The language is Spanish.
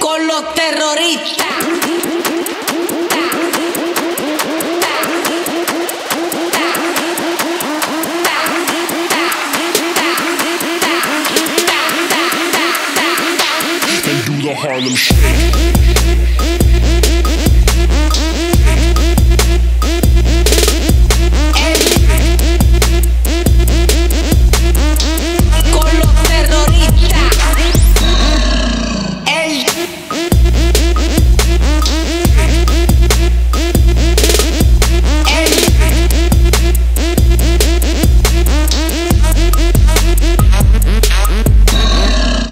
con los terroristas. And do the Harlem Shake.